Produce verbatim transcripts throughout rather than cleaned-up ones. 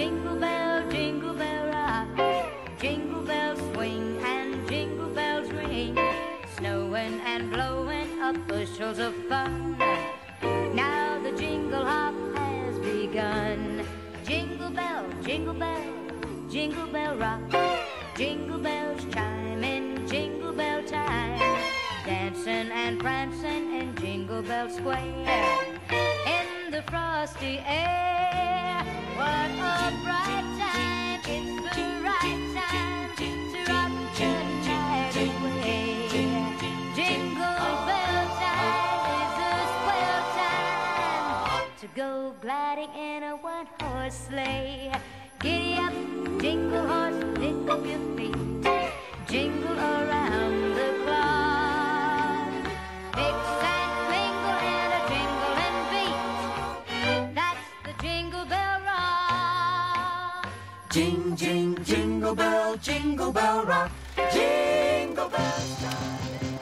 Jingle bell, jingle bell rock, jingle bells swing and jingle bells ring, snowing and blowing up bushels of fun. Now the jingle hop has begun. Jingle bell, jingle bell, jingle bell rock, jingle bells chime in jingle bell time, dancing and prancing in Jingle Bell Square, in the frosty air. What a bright time, it's the right time to rock the night away. Jingle bell time is a swell time to go gliding in a one-horse sleigh. Giddy up, jingle horse, pick up your feet, jingle around the clock. Mix and mingle in a jingling beat, that's the Jingle Bell Rock. Jing, jing, jingle bell, jingle bell rock, jingle bells time.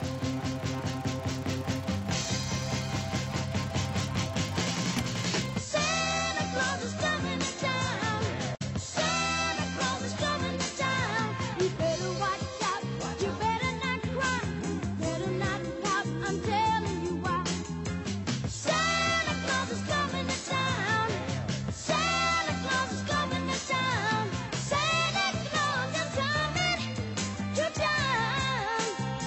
Santa Claus is coming to town. Santa Claus is coming to town. You better watch out. You better not cry. Better not pout. I'm telling you why. Santa Claus is coming to town. Santa Claus is coming to town. Santa Claus is coming to town.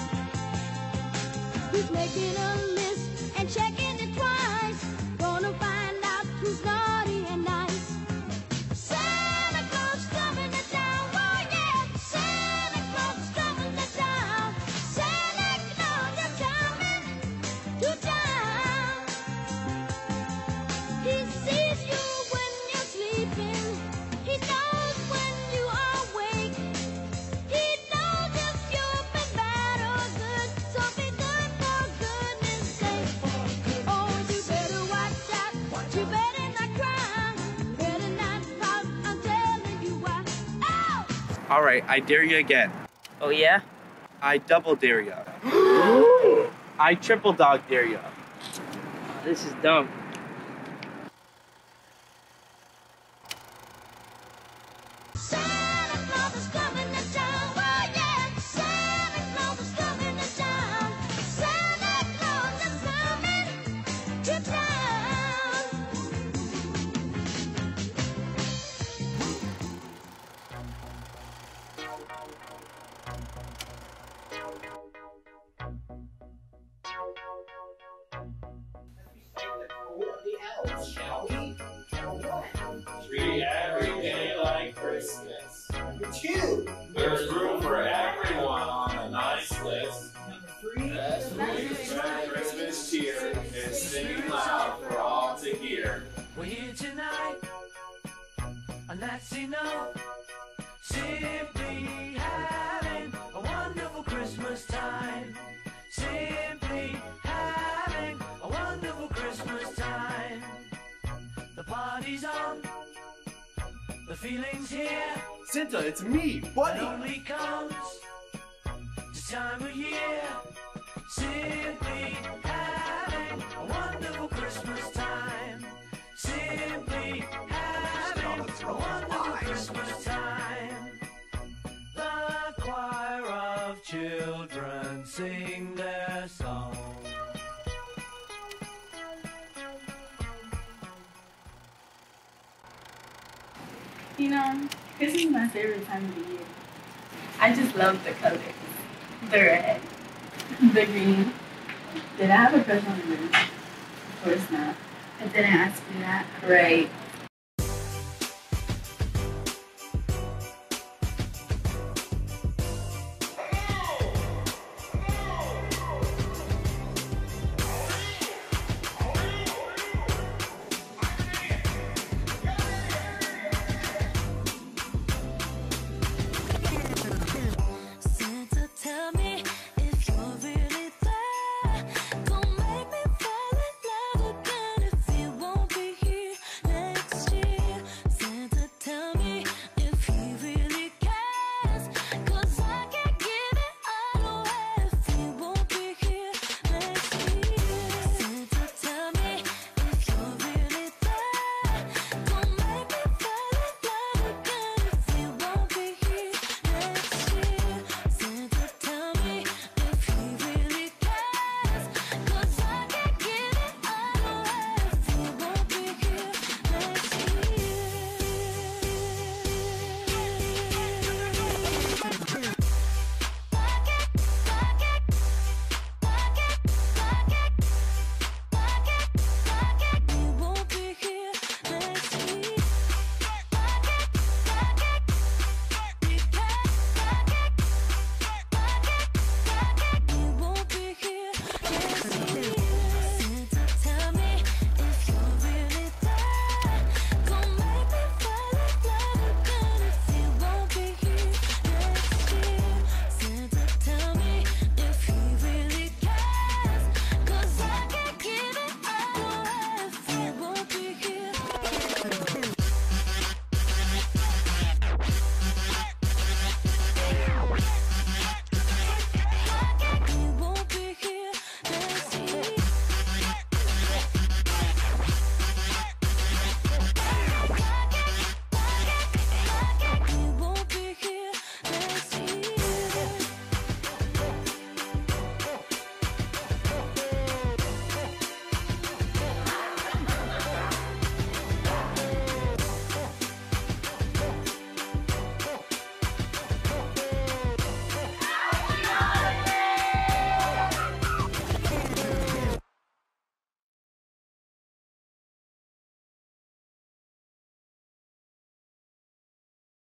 He's making a list and checking it twice. Gonna find out who's naughty and nice. Santa Claus is coming to town. Oh yeah, Santa Claus is coming to town. Santa Claus is coming to town. He sees you when you're sleeping. He knows when you are awake. He knows if you've been bad or good. So be good for goodness sake. Oh, you better watch out. You better not cry. Better not pout. I'm telling you why. Oh! All right, I dare you again. Oh yeah? I double dare you. I triple dog dare you. This is dumb. Santa Claus is coming to town. Oh yeah, Santa Claus is coming to town. Santa Claus is coming to town. Treat every day like Christmas. Number two. There's room for everyone on the nice list. As we spread Christmas cheer and singing loud for all to hear. We're here tonight, and that's enough. Simply having a wonderful Christmas time. Simply having a wonderful Christmas time. The party's on, the feeling's here. Santa, it's me, It buddy. only comes this time of year. Simply having a wonderful Christmas time. Simply having a wonderful Christmas time. The choir of children sing their song. You know, Christmas is my favorite time of the year. I just love the colors. The red, the green. Did I have a crush on the green? Of course not. I didn't ask you that. Right.